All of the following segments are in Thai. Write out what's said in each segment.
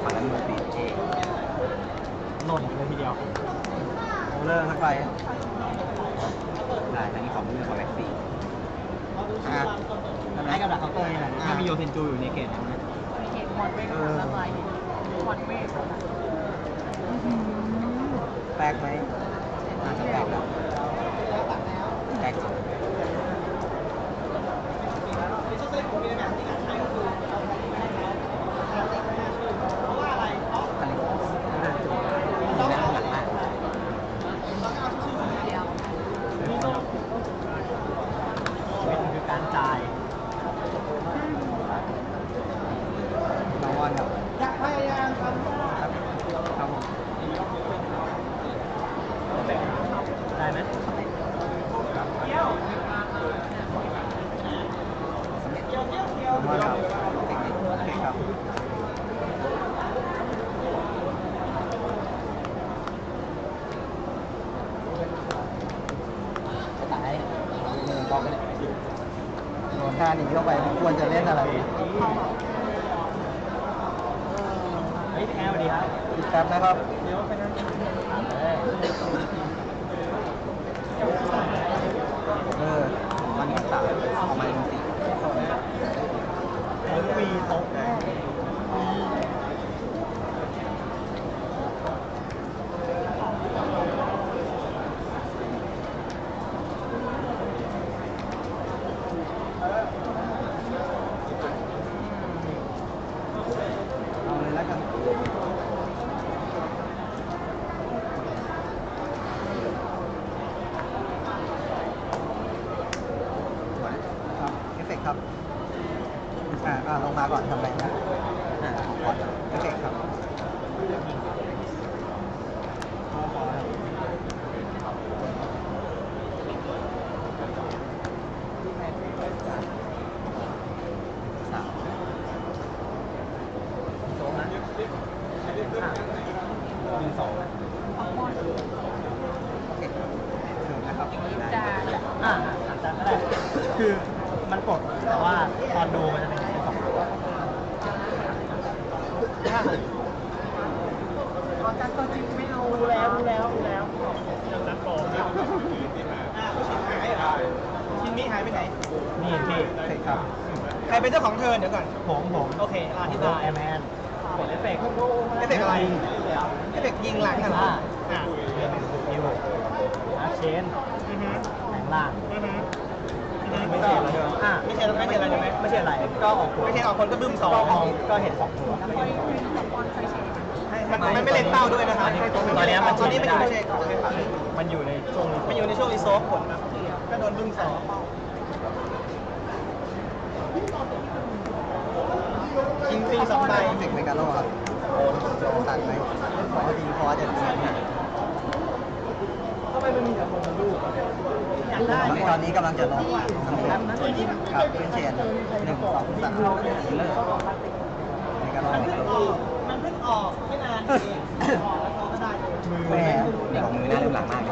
ฝั่งนั้นมันตีเอหล่นเลยทีเดียวโอเลอร์ไปได้ทั้งนี้ของมือของแม็กซี่ทำไรกับดักเคาน์เตอร์นี่แหละถ้ามีโยเทนจูอยู่ในเกตนะมีเห็นมอนเวกละลายมอนเวกแปลกไหมน่าจะแปลกแล้วแปลกสุดคือการจ่ายน้องวอนครับอยากพยายามครับครับผมได้ไหมมาครับโอเคครับจะตายมือบล็อกเลยโดนท่าหนีเข้าไปควรจะเล่นอะไรเฮ้ยแอลดีครับอีกแป๊บนะครับเดี๋ยวไปนั่งมันก็ตัดออกมาจริงๆมีตกเอาเลยแล้วกันครับลงมาก่อนทำอะไรนะก่อนโอเคครับโซ่นะมีสองนะโอเคถึงนะครับจานก็ได้คือมันกดแต่ว่าตอนดูมันจะเป็นสองตัวจันตัวจริงไม่เอารู้แล้วจันปลอมชิ้นนี้หายไปไหนนี่ครับใครเป็นเจ้าของเธอเดี๋ยวก่อนผมโอเคที่ตาแอร์แมนเอฟเฟกอะไรเอฟเฟกยิงหลังกันเหรอยิวอาเชนแข่งล่างไม่ใช่อะไรไม่ใช่อะไรใช่ไหมไม่ใช่อะไรก็ออกไม่ใช่ออกคนก็บึ้มสองก็เห็นสองตัวมันไม่เล่นเป้าด้วยนะครับตอนนี้มันอยู่ในช่วงรีโซฟผลครับก็โดนบึ้มสองยิงฟรีสองใบเด็กเมกาโลครับตัดไหมพอดีพอจะดีทำไมมันมีแต่คนมาลูกตอนนี้กำลังจะลงครับเป็นเชน1 2 3เลิกในการลงมันเพิ่งออกไม่นานเองแล้วก็ได้มือแม่เด็กของมือหน้าเริ่มหลังมาก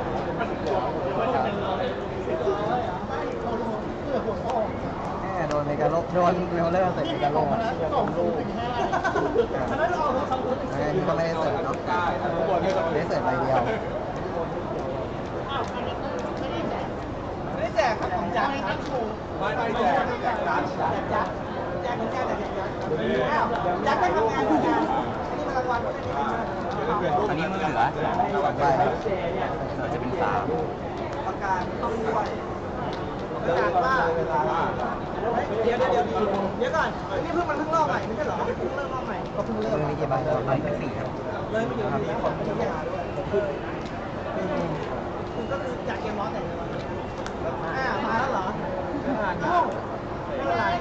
โดนเมกาโลโดนเวลเลอร์ใส่เมกาโลนี่ก็ไม่ได้เสิร์ฟเนาะไม่ได้เสิร์ฟใบเดียวไม่แจกครับของแจกครับไม่แจกแจกร้านแจกยักษ์แจกของแจกแต่แจกยักษ์ไม่ทำงานนี่มันรางวัลอันนี้มือเหลือจะเป็น3ประกาศต้องด้วยประกาศว่าเดี๋ยวก่อนนี่มันเพิ่งรอบใหม่ไม่ใช่เหรอเพิ่งเริ่มรอบใหม่ก็เพิ่งเริ่มมีกี่ใบเราไป4ครับเลยไม่อยู่ที่ของที่ยาด้วยคุณก็คือจากเกมร้อนแต่มาแล้วเหรอไม่เป็นไร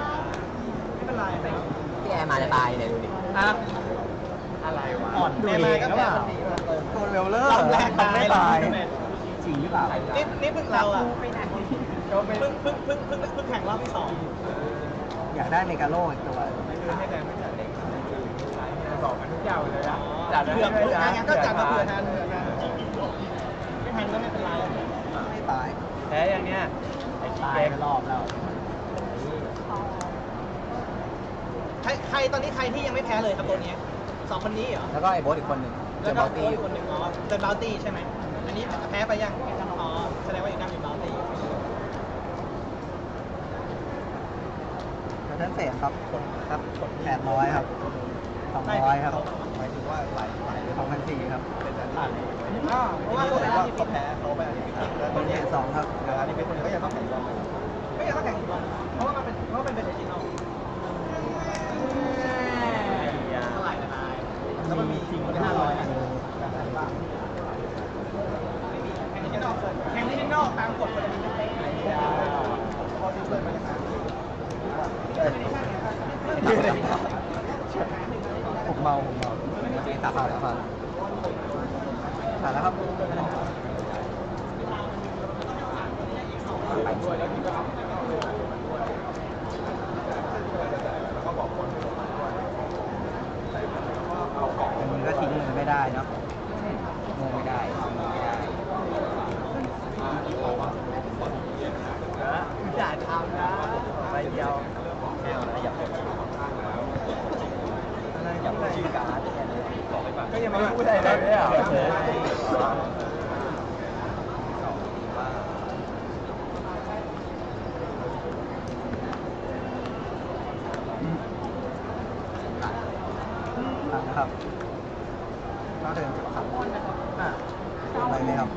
พี่แอร์มาจะตายเนี่ยดูดิอะไรวะอ่อนแอร์มาก็แบบโดนเวลเลอร์ทำไม่ตายจริงหรือเปล่านี่เพิ่งเราอ่ะเพิ่งแข่งรอบที่2อยากได้เมกาโลอีกตัวไม่ได้สองกันทุกอย่างเลยนะจัดเผื่องั้นก็จัดมาเผื่อทันไม่ทันก็ไม่เป็นไรไม่ตายแพ้อย่างเนี้ยตายไปรอบแล้วใครตอนนี้ใครที่ยังไม่แพ้เลยครับตัวนี้สองคนนี้เหรอแล้วก็ไอ้โบ๊ทอีกคนหนึ่งเจแล้วอก็บอลตี้อีกคนหนึ่งอ๋อเจอบาวตี้ใช่ไหมอันนี้แพ้ไปยังอ๋อแสดงว่าอยู่หน้ามีบาวตี้เทิร์นเฟสครับครับ800ครับ200ครับหมายถึงว่าหลาย 2,400ครับเป็นแต่ผ่านเพราะว่าตัวไหนว่าเขาแพ้เขาไปอันนี้แล้วตัวนี้2ครับอันนี้เป็นคนก็ยังต้องแข่งรอบก็ยังต้องแข่งรอบเพราะว่ามันเป็นเพราะมันเป็นเอจิโนเท่าไหร่นะนายแล้วมันมีจริงคนละ500นะแข่งที่นอกแข่งที่นอกตามกฎมันจะมีเตะพอที่เปิดมาจะผมเมาตัดผ่านแล้วครับมันก็ทิ้งมันไม่ได้เนาะไม่ได้อย่าทำนะไปเดียวอย่าไปอย่าไปชื่อการก็ยังไม่พูดอะไรเลยอ่ะนะครับก็เดินจุดขับอะไรไหมครับ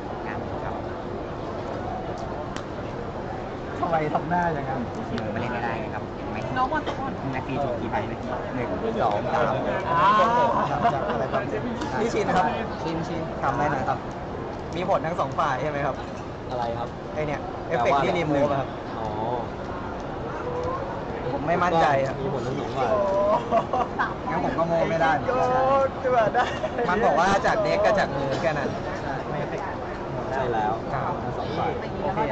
ทำไมทำหน้าอย่างนั้นไม่เล่นไม่ได้ครับไม่น้องบอลตะก้อนนาทีถูกกี่ใบเมื่อกี้1 2 3อะไรครับนี่ชินครับชินทำได้หน่อยครับมีผลทั้ง2ฝ่ายใช่ไหมครับอะไรครับไอเนี่ยเอฟเฟกต์ที่รีมูฟครับอ๋อผมไม่มั่นใจครับมีผลทั้ง2ฝ่ายงั้นผมก็โมไม่ได้มันบอกว่าจากเด็กกับจากมือแค่นั้นไม่เอฟเฟกต์ใช่แล้ว2ฝ่ายโอเค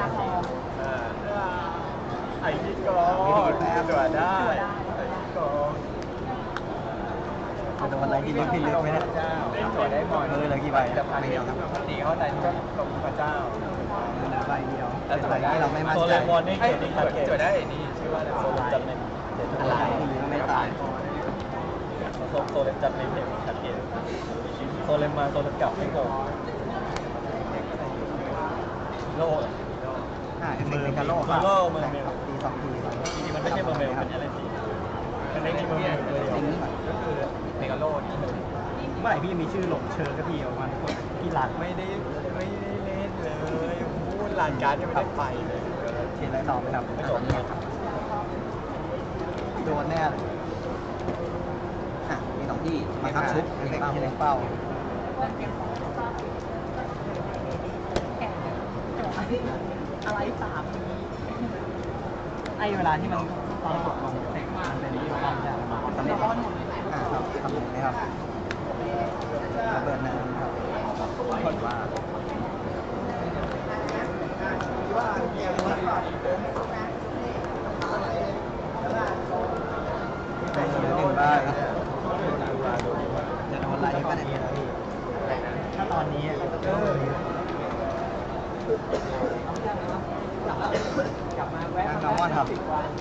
ไอ้ที่กองตัวได้จะโดนอะไรที่ลึกไหมเนี่ยตัวได้หมดเลยเหลือกี่ใบไม่เดียวครับตีเข้าใจกับพระเจ้าเหลือใบเดียวแต่ใบที่เราไม่มั่นใจโซเลมอนนี่เขียนชัดเจนตัวได้นี่ชื่อว่าโซเลมจัดในอะไรที่ก็ไม่ตายโซเลมจัดในเพจชัดเจนโซเลมมาโซเลมเก่าไม่โกงโลเอฟเฟกต์เป็นการโลกครับตี2 ทีจริงๆมันไม่ใช่เบอร์เมลเป็นอะไรสิมันไม่ใช่เบอร์เมลเลยก็คือเมกาโลนี่เมื่อไหร่พี่มีชื่อหลงเชิญก็พี่ออกมาพี่หลักไม่ได้เล่นเลยพูดหลานการ์ดยังไม่ได้ไปเลยเขียนอะไรต่อไหมครับไม่จบโดนแน่เลยมี2 ที่มาครับชุบเล็กเป้าอะไร3นี้ไอ้เวลาที่มันตอนกดลงเตะมันเป็นที่เราจะมาทำได้ครับทำได้ครับระเบิดน้ำครับว่าได้เยอะ1 บ้างจะโดนอะไรก็ได้ถ้าตอนนี้กลับมาแวะน้องว่าทำ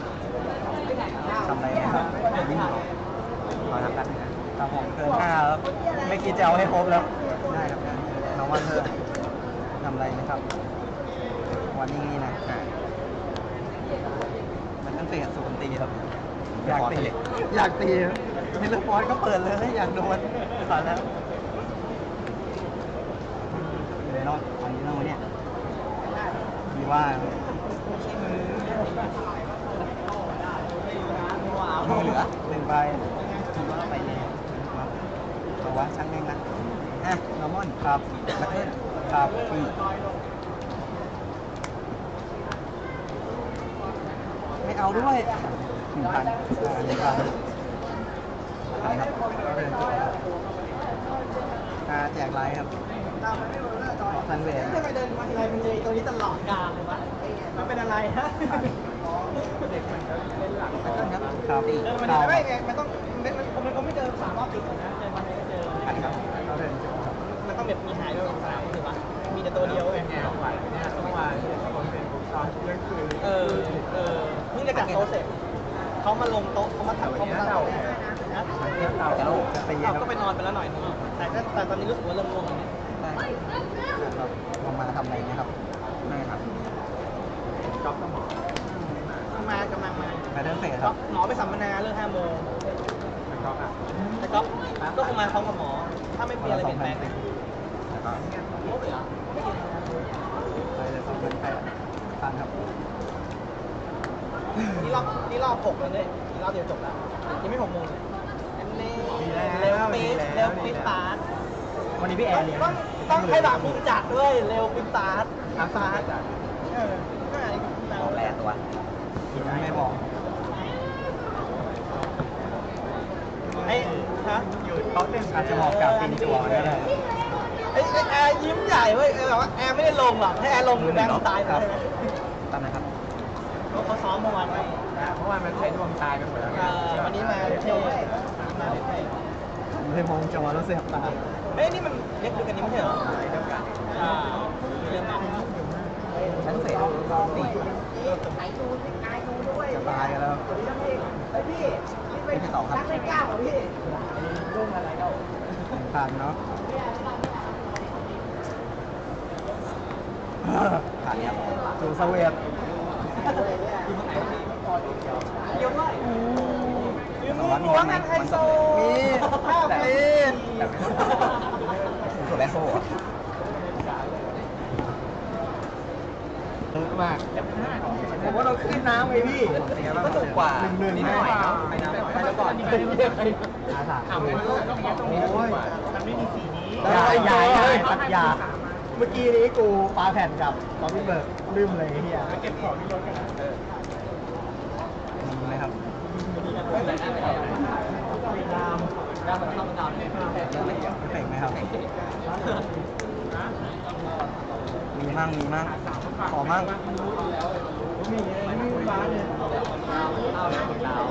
อะไรนะครับวิ่งรอทำกันครับผมเกิน5แล้วไม่คิดจะเอาให้ครบแล้วได้ครับน้องว่าเธอทำอะไรนะครับวันนี้นี่นะมันต้องเตะสูนตีครับอยากตีมิลเลอร์ฟอร์ดก็เปิดเลยอยากโดนผ่านแล้วอยู่ในรอบอันนี้เราเนี่ยดีว่ามือเหลือ1 ใบคิดว่าไปเนี่ยเอาวะช่างแม่งนะนอร์มอนครับมาเทิร์นครับไม่เอาด้วย1,000ครับก็เดินจบแจกไลน์ครับซันเวททำไมเดินมาทีไรมันเลยตัวนี้ตลอดกาลเลยวะมันเป็นอะไรฮะเด็กมันก็เล่นหลังครับมันไม่ไงมันต้องมันก็ไม่เจอ3 รอบติดนะเจอมันก็เจอมันต้องแบบมีหายด้วย3ถูกปะมีแต่ตัวเดียวไงต้องไหวเนี่ยต้องมาคนเป็นผู้ชายเรื่องคือเพิ่งจะจัดโต๊ะเสร็จเขามาลงโต๊ะเขามาถ่ายเขามาเต่าจะโลกจะตีครับก็ไปนอนไปแล้วหน่อยนึงแต่ตอนนี้รู้สึกว่าเริ่มง่วงแล้วเนี่ยได้ครับผมมาทำอะไรเนี่ยครับไม่ครับจ็อบกับหมอกำลังมาไปเดินเฟสคก็รับหมอไปสัมมนาเรื่อง5 โมงจ็อบอ่ะแต่ก็คงมาพร้อมกับหมอ ถ้าไม่มีอะไรเปลี่ยนแปลงแล้วก็โอ้ยเหรอไปเลย2,800 ครับนี่รอบ6แล้วเนี่ยอีกรอบเดียวจบแล้วยังไม่6 โมงเลยอันนี้เร็วปี๊ดปาร์ตวันนี้พี่แอร์เลี้ยงต้องให้แบบคุณจัดด้วยเร็วปี๊ดปาร์ตแปดตัวไม่บอกไอ้ฮะอยู่โต๊ะหนึ่งอาจจะบอกกับปินจัวก็ได้ไอ้แอร์ยิ้มใหญ่เว้ยแบบว่าแอร์ไม่ได้ลงหรอกให้แอร์ลงคือแบงค์ตายไปเลยตามนะครับเขาซ้อมเมื่อวานไว้เพราะว่ามันใช้ดวงตายไปหมดแล้ววันนี้มาเท่มาเท่เลยมองจังหวะแล้วเสียบตาเฮ้ยนี่มันเล็กด้วยกันนี้ไม่ใช่เหรอเรื่องนั้นชั้นเฟส4จะตายกันแล้วพี่เป็นที่2ครับไม่กล้าหรอพี่ผ่านเนาะผ่านครับจูสเวียตเยอะมากยืมหัวงานไฮโซมีภาพมีสุดแบคโซ่ตึกมากผมว่าเราขึ้นน้ำไงพี่ก็ถูกกว่า1-1นิดหน่อยครับไปน้ำไปแล้วก่อนโอ้ยมันไม่มีสีนี้ตัดยาเมื่อกี้นี้กูปาแผ่นกับตอนพี่เบิร์ดลืมเลยเฮียเก็บของที่รถกันมีไหมครับดาวมันเข้าดาวเอฟเฟกไหมครับมีมั่งขอมั่งไม่ฟ้าเนี่ยดาว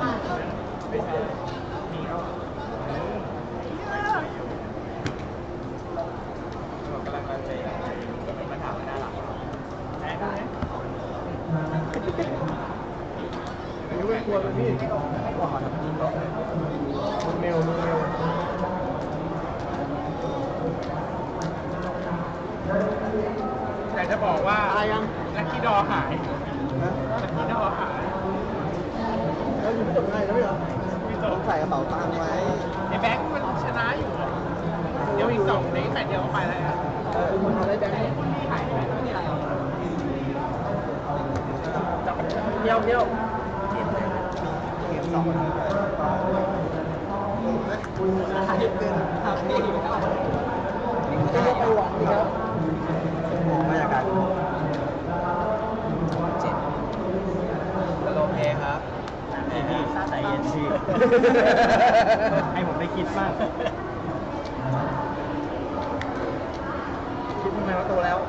กำลังไปมาถามหน้าหลังนี่ไม่กลัวเลยพี่กลัวครับมึงเมลแต่จะบอกว่าลัคกี้ดอหายลัคกี้ดอหายแล้วอยู่ไม่จบง่ายแล้วไม่เหรอต้องใส่กระเป๋าตังค์ไว้ไอ้แบงค์มันชนะอยู่อะเดี๋ยวอีก2ใน8เดียวก็ไปแล้วครับคุณทำได้แบงค์เดียวเกม2คุณราคาเยอะเกินครับนี่ได้ไปหวังดีครับบรรยากาศ7โอเคครับพี่ใจเย็นพี่ให้ผมได้คิดบ้างคิดทำไมว่าโตแล้ว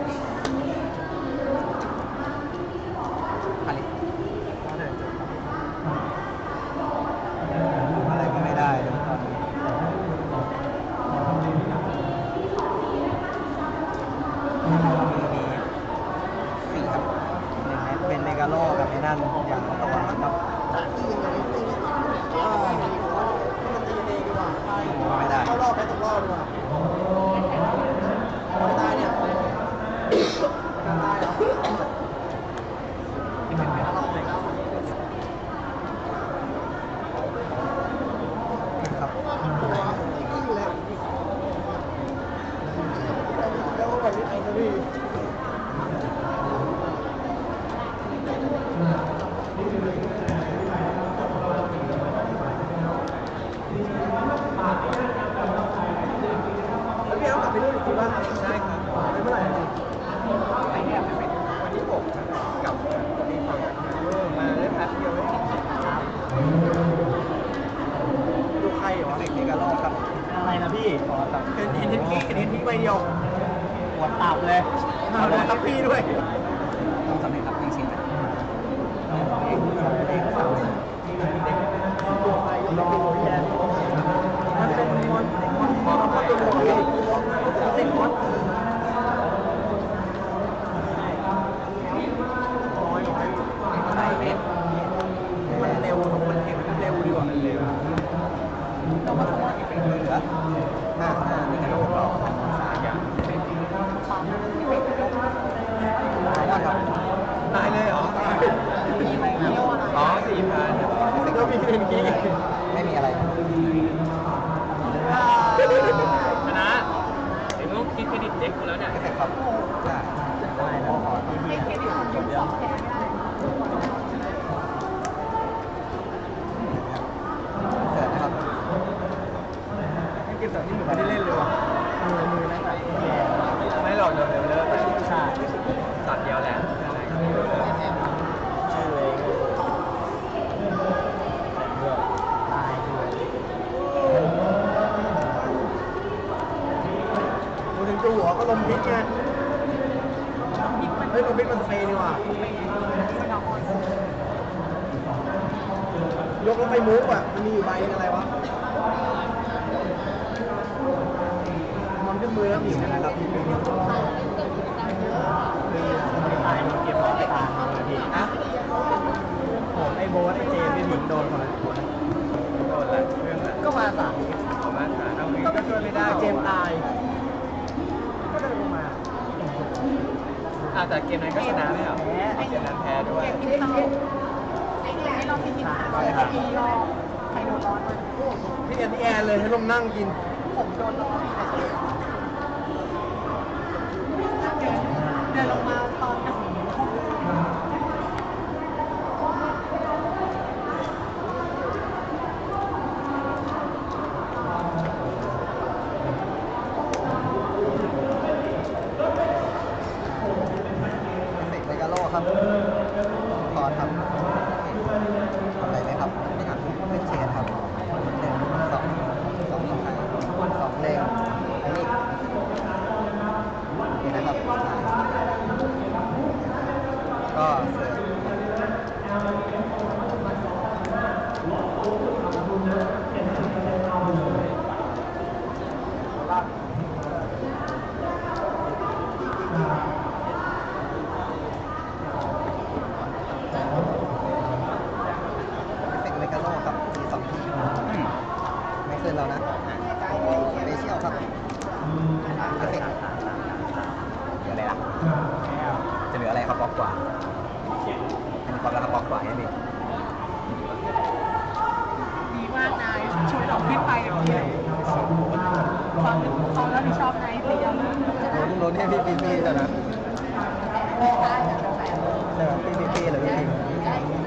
อะไรก็ไม่ได้ตอนนี้มี4ครับเป็นเมกาโลกับไอ้นั่นอย่างตะวันครับไม่ได้เข้ารอบไปตกรอบดีกว่าไม่ได้เนี่ยได้เหรอครับแล้วก็แบบนี้ไอ้นี่แล้วพี่เอากลับไปด้วยจริงป่ะใช่ครับไปเมื่อไหร่ไปเนี่ยวันที่6กลับที่มาได้แป๊บเดียวเองดูใครเหรอเด็กเมกาโลครับอะไรนะพี่ขอตัดเห็นพี่ใบเดียวหัวตับเลยหัวตับพี่ด้วยต้องสำเร็จครับจริงๆรอแย่มันเป็นมอนเป็นมอนมันเร็วมันเห็นมันเร็วดีกว่ามันเร็วละ5นี่กระโดดต่อตายเลยเหรออ๋อ4,000ก็มีเรื่องกี้ไม่มีอะไรชนะเดี๋ยวต้องคิดเครดิตเด็กกูแล้วเนี่ยครับได้แล้วให้เครดิตของยกสองแพ้ไม่ได้เกิดนะครับเกมแบบนี้เหมือนไม่ได้เล่นเลยว่ะมือนั่นแหละไม่หรอกเดี๋ยวเลิกไปใช่ตัดเดียวแหละชื่อเองตายด้วยดูถึงตัวหัวก็ลมพิษไงเฮ้ยลมพิษมันเฟนี่ว่ะยกแล้วไปมูฟอ่ะมันมีอยู่ใบอะไรวะมันขึ้นมือแล้วมีอะไรครับตายมันเก็บร้อยตาพี่อ่ะผมไอ้โบ๊ทไอ้เจมพี่ถึงโดนคนละโดนอะไรเรื่องอะไรก็มาสามมาสามเอางี้ก็ช่วยไม่ได้เจมตายก็เดินลงมาแต่เกมนั้นก็ชนะไม่เหรอเกมนั้นแพ้ด้วยเกมที่เราไอ้เกมที่เราไปกินอาหารที่รอใครโดนร้อนมันพี่แอนเลยให้ลงนั่งกินผมโดนร้อนเดินลงมาตอนนั้นเด็กเมกาโลครับพอครับทำอะไรไหมครับนี่ครับเป็นเชนครับ1 2 2เลงอันนี้นี่นะครับก็เสิร์ฟเมกาโลครับมี2ทีไม่ขึ้นแล้วนะเบเชียลครับเอฟเฟกต์เหลืออะไรล่ะจะเหลืออะไรครับบล็อกกว่าอันนี้บล็อกแล้วครับบล็อกกว่านี่ดีมากนายช่วยเราขึ้นไปเดี๋ยวนี้ความรับผิดชอบนายเตรียมโดนให้พี่ปีแล้วนะเดี๋ยวปีหรือพี่